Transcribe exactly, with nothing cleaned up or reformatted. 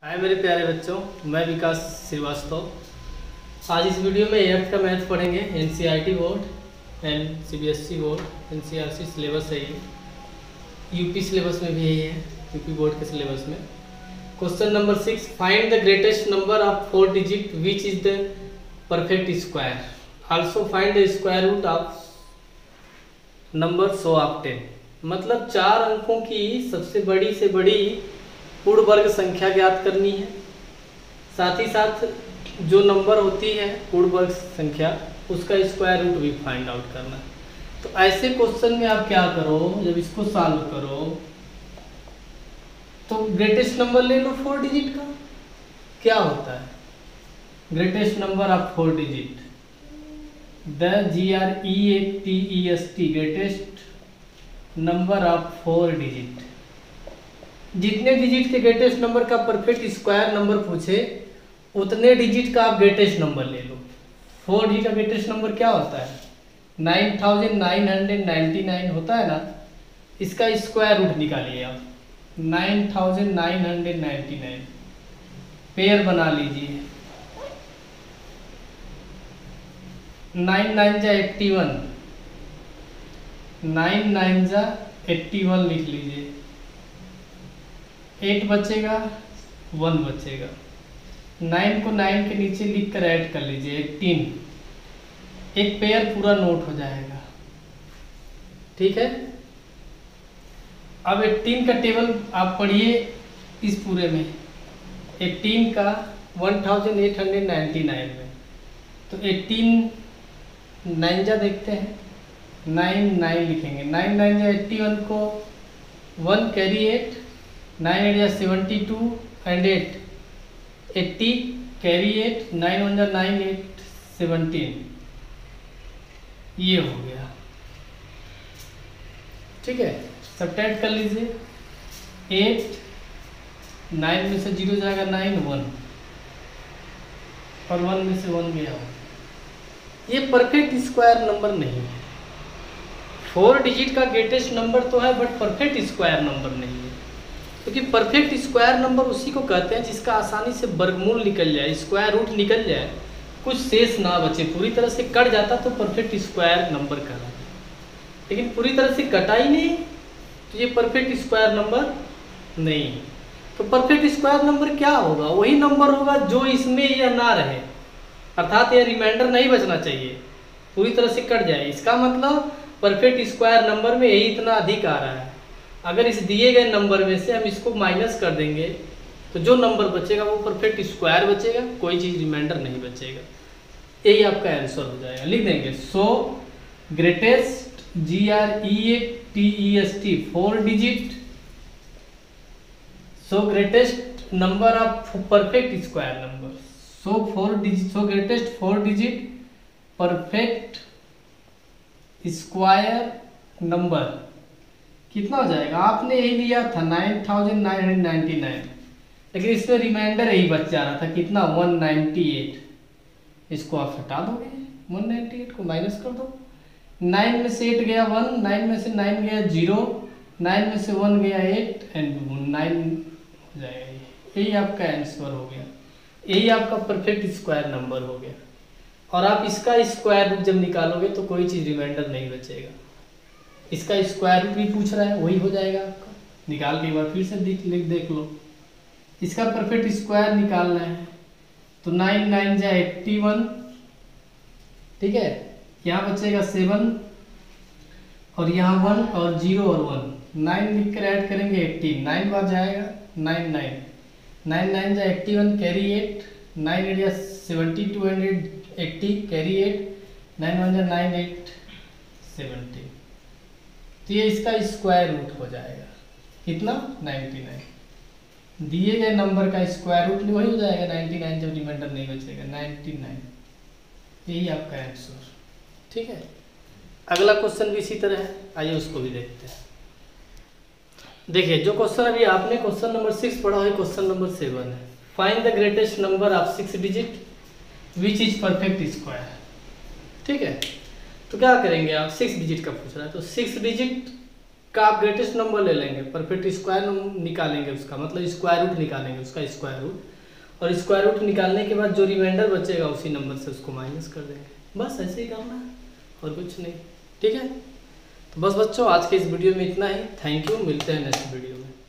हाय मेरे प्यारे बच्चों, मैं विकास श्रीवास्तव। आज इस वीडियो में एट्थ का मैथ पढ़ेंगे। NCERT board and CBSE board, NCERT syllabus है ये, यूपी सिलेबस में भी यही है, यूपी बोर्ड के सिलेबस में। Question number six, find the greatest number of four digit which is the perfect square, also find the square root of number so of ten. मतलब चार अंकों की सबसे बड़ी से बड़ी पूर्ण वर्ग संख्या ज्ञात करनी है, साथ ही साथ जो नंबर होती है पूर्ण वर्ग संख्या उसका स्क्वायर रूट भी फाइंड आउट करना है। तो ऐसे क्वेश्चन में आप क्या करो, जब इसको सॉल्व करो तो ग्रेटेस्ट नंबर ले लो फोर डिजिट का। क्या होता है greatest number of four digit? The G R E A T E S T, greatest number of four digit. जितने डिजिट के ग्रेटेस्ट नंबर का परफेक्ट स्क्वायर नंबर पूछे उतने डिजिट का आप ग्रेटेस्ट नंबर ले लो। फोर डिजिट का ग्रेटेस्ट नंबर क्या होता है? Nine thousand nine hundred ninety nine होता है ना, इसका स्क्वायर रूट निकालिए आप। Nine thousand nine hundred ninety nine pair बना लीजिए। नाइन नाइन जा एट्टी वन, नाइन नाइन जा एट्टी वन लिख लीजिए। एट बचेगा, वन बचेगा। नाइन को नाइन के नीचे लिख कर ऐड कर लीजिए, एटीन। एक पेयर पूरा नोट हो जाएगा, ठीक है। अब एटीन का टेबल आप पढ़िए इस पूरे में, एटीन का one thousand eight hundred ninety nine में। तो एटीन नाइन जा देखते हैं, नाइन नाइन लिखेंगे। नाइन नाइन जा एट्टी वन को one carry eight, nine eight या seventy two and eight eighty carry eight, nine one जा नाइन एट सेवनटीन, ये हो गया, ठीक है। सब्ट्रैक्ट कर लीजिए। एट, नाइन में से जीरो जाएगा नाइन, वन, और वन में से वन गया हो। ये परफेक्ट स्क्वायर नंबर नहीं है। फोर डिजिट का ग्रेटेस्ट नंबर तो है बट परफेक्ट स्क्वायर नंबर नहीं है, क्योंकि तो परफेक्ट स्क्वायर नंबर उसी को कहते हैं जिसका आसानी से वर्गमूल निकल जाए, स्क्वायर रूट निकल जाए, कुछ शेष ना बचे, पूरी तरह से कट जाता तो परफेक्ट स्क्वायर नंबर कहलाता है। लेकिन पूरी तरह से कटा ही नहीं तो ये परफेक्ट स्क्वायर नंबर नहीं। तो परफेक्ट स्क्वायर नंबर क्या होगा? वही नंबर होगा जो इसमें यह ना रहे, अर्थात यह रिमाइंडर नहीं बचना चाहिए, पूरी तरह से कट जाए। इसका मतलब परफेक्ट स्क्वायर नंबर में यही इतना अधिक आ रहा है। अगर इस दिए गए नंबर में से हम इसको माइनस कर देंगे तो जो नंबर बचेगा वो परफेक्ट स्क्वायर बचेगा, कोई चीज़ रिमाइंडर नहीं बचेगा। यही आपका आंसर हो जाएगा। लिख देंगे so greatest, G R E A T E S T, four digit, so greatest number of perfect square number, so four digit, so greatest four digit perfect square number कितना हो जाएगा? आपने यही लिया था nine thousand nine hundred ninety nine, लेकिन इसमें remainder यही बच जा रहा था, कितना? One ninety eight. इसको आप हटा दोगे, वन नाइन्टी एट को माइनस कर दो। नाइन में से एट गया वन, नाइन में से नाइन गया जीरो, नाइन में से वन गया एट, एंड नाइन हो जाएगा। यही आपका आंसर हो गया, यही आपका परफेक्ट स्क्वायर नंबर हो गया। और आप इसका स्क्वायर रूट जब निकालोगे तो कोई चीज़ रिमाइंडर नहीं बचेगा। इसका स्क्वायर रूट भी पूछ रहा है, वही हो जाएगा आपका। निकाल के एक बार फिर से देख लिख देख लो। इसका परफेक्ट स्क्वायर निकालना है तो नाइन नाइन जा एट्टी वन, ठीक है। यहाँ बचेगा सेवन, और यहाँ वन और जीरो और वन, नाइन लिख कर ऐड करेंगे एट्टीन, नाइन बार जाएगा नाइन नाइन, नाइन नाइन जा eighty one carry eight, nine eight या seventy two hundred eighty carry eight, nine one जा नाइन एट सेवेंटी। तो ये इसका स्क्वायर रूट हो जाएगा, कितना? Ninety nine. दिए गए नंबर का स्क्वायर रूट वही हो जाएगा नाइन्टी नाइन, जब रिमाइंडर नहीं बचेगा, नाइन्टी नाइन। यही आपका आंसर, ठीक है। अगला क्वेश्चन भी इसी तरह है, आइए उसको भी देखते हैं। देखिए जो क्वेश्चन अभी आपने क्वेश्चन नंबर सिक्स पढ़ा है, क्वेश्चन नंबर सेवन है। Find the greatest number of six digit which is perfect square, ठीक है। तो क्या करेंगे आप? सिक्स डिजिट का पूछ रहा है तो सिक्स डिजिट का आप ग्रेटेस्ट नंबर ले लेंगे, परफेक्ट स्क्वायर निकालेंगे उसका, मतलब स्क्वायर रूट निकालेंगे उसका स्क्वायर रूट, और स्क्वायर रूट निकालने के बाद जो रिमाइंडर बचेगा उसी नंबर से उसको माइनस कर देंगे। बस ऐसे ही करना है और कुछ नहीं। ठीक है, तो बस बच्चों आज के इस वीडियो में इतना ही। थैंक यू, मिलते हैं नेक्स्ट वीडियो में।